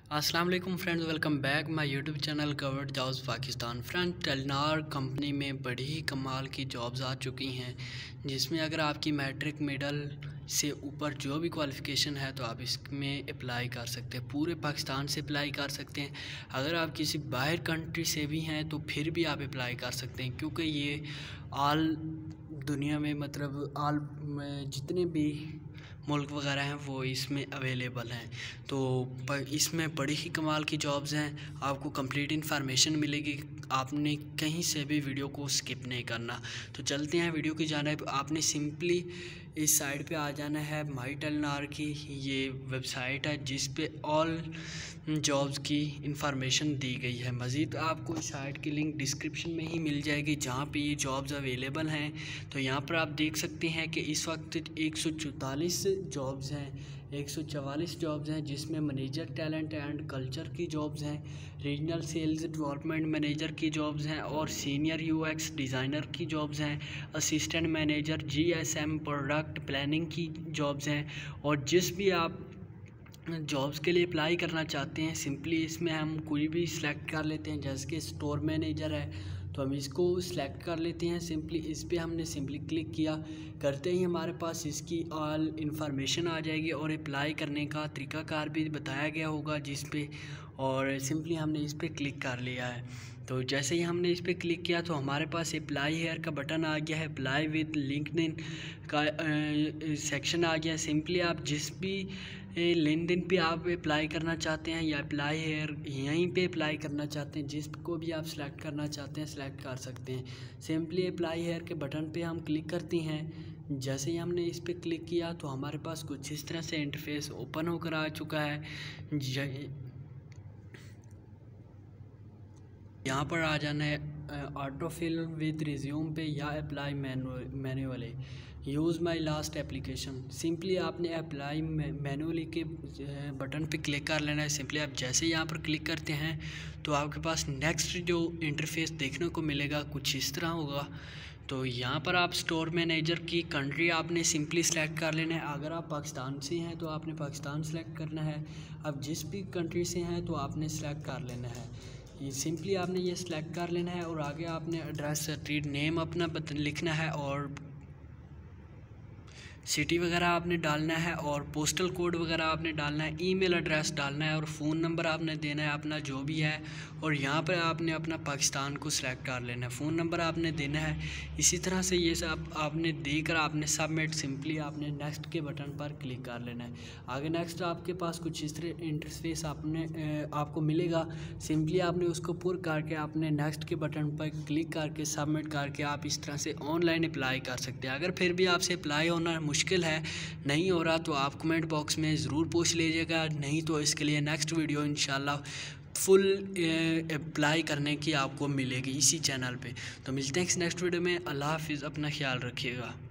अस्सलाम वालेकुम friends, welcome back my YouTube channel covered jobs Pakistan. Friend, Telenor company में बड़ी ही कमाल की जॉब्स आ चुकी हैं, जिसमें अगर आपकी मैट्रिक मिडल से ऊपर जो भी क्वालिफ़िकेशन है तो आप इसमें अप्लाई कर सकते हैं। पूरे पाकिस्तान से अप्लाई कर सकते हैं। अगर आप किसी बाहर कंट्री से भी हैं तो फिर भी आप अप्लाई कर सकते हैं, क्योंकि ये ऑल दुनिया में जितने भी मुल्क वगैरह हैं वो इसमें अवेलेबल हैं। तो इसमें बड़ी ही कमाल की जॉब्स हैं, आपको कंप्लीट इन्फॉर्मेशन मिलेगी। आपने कहीं से भी वीडियो को स्किप नहीं करना। तो चलते हैं वीडियो की जानिब। आपने सिंपली इस साइड पे आ जाना है। माई टेलनार की ये वेबसाइट है जिस पे ऑल जॉब्स की इंफॉर्मेशन दी गई है। मज़ीद आपको इस साइट की लिंक डिस्क्रिप्शन में ही मिल जाएगी जहाँ पे ये जॉब्स अवेलेबल हैं। तो यहाँ पर आप देख सकते हैं कि इस वक्त 144 जॉब्स हैं, 144 जॉब्स हैं, जिसमें मैनेजर टैलेंट एंड कल्चर की जॉब्स हैं, रीजनल सेल्स डेवलपमेंट मैनेजर की जॉब्स हैं और सीनियर यूएक्स डिज़ाइनर की जॉब्स हैं, assistant manager GSM product planning की जॉब्स हैं। और जिस भी आप जॉब्स के लिए अप्लाई करना चाहते हैं, सिंपली इसमें हम कोई भी सिलेक्ट कर लेते हैं। जैसे कि स्टोर मैनेजर है तो हम इसको सिलेक्ट कर लेते हैं। सिंपली इस पे हमने सिंपली क्लिक किया, करते ही हमारे पास इसकी ऑल इन्फॉर्मेशन आ जाएगी और अप्लाई करने का तरीकाकार भी बताया गया होगा जिस पे, और सिंपली हमने इस पे क्लिक कर लिया है। तो जैसे ही हमने इस पे क्लिक किया तो हमारे पास अप्लाई हेयर का बटन आ गया है, अप्लाई विद लिंक्डइन का सेक्शन आ गया है। सिंपली आप जिस भी लिंक्डइन पे आप अप्लाई करना चाहते हैं या अप्लाई हेयर यहीं पे अप्लाई करना चाहते हैं, जिसको भी आप सिलेक्ट करना चाहते हैं सिलेक्ट कर सकते हैं। सिंपली अप्लाई हेयर के बटन पे हम क्लिक करते हैं। जैसे ही हमने इस पे क्लिक किया तो हमारे पास कुछ इस तरह से इंटरफेस ओपन होकर आ चुका है। यहाँ पर आ जाना है ऑटो फिल विद रिज्यूम पे या apply manually use my last application. Simply आपने अप्लाई मैनुअली के बटन पे क्लिक कर लेना है। सिंपली आप जैसे यहाँ पर क्लिक करते हैं तो आपके पास नेक्स्ट जो इंटरफेस देखने को मिलेगा कुछ इस तरह होगा। तो यहाँ पर आप स्टोर मैनेजर की कंट्री आपने सिंपली सेलेक्ट कर लेना है। अगर आप पाकिस्तान से हैं तो आपने पाकिस्तान सेलेक्ट करना है। अब जिस भी कंट्री से हैं तो आपने सेलेक्ट कर लेना है। ये सिंपली आपने ये सिलेक्ट कर लेना है और आगे आपने एड्रेस स्ट्रीट नेम अपना लिखना है और सिटी वगैरह आपने डालना है और पोस्टल कोड वगैरह आपने डालना है, ईमेल एड्रेस डालना है और फ़ोन नंबर आपने देना है अपना जो भी है। और यहाँ पर आपने अपना पाकिस्तान को सिलेक्ट कर लेना है, फ़ोन नंबर आपने देना है। इसी तरह से ये सब आपने देकर आपने सबमिट, सिंपली आपने नेक्स्ट के बटन पर क्लिक कर लेना है। आगे नेक्स्ट आपके पास कुछ इस तरह इंटरफेस आपको मिलेगा। सिंपली आपने उसको पुर करके आपने नेक्स्ट के बटन पर क्लिक करके सबमिट करके आप इस तरह से ऑनलाइन अप्लाई कर सकते हैं। अगर फिर भी आपसे अप्लाई होना मुश्किल है, नहीं हो रहा, तो आप कमेंट बॉक्स में ज़रूर पूछ लीजिएगा, नहीं तो इसके लिए नेक्स्ट वीडियो इंशाल्लाह फुल अप्लाई करने की आपको मिलेगी इसी चैनल पे। तो मिलते हैं नेक्स्ट वीडियो में। अल्लाह हाफिज़, अपना ख्याल रखिएगा।